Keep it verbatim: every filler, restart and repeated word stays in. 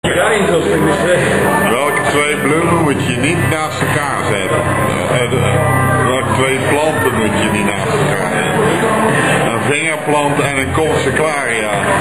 Welke twee bloemen moet je niet naast elkaar zetten? Welke twee planten moet je niet naast elkaar zetten? Een vingerplant en een consecraria.